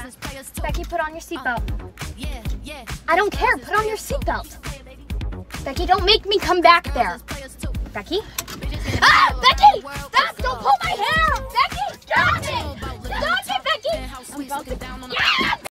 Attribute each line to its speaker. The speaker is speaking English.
Speaker 1: Becky, put on your seatbelt. I don't care. Put on your seatbelt. Becky, don't make me come back there. Becky? Ah! Becky! Stop! Don't pull my hair!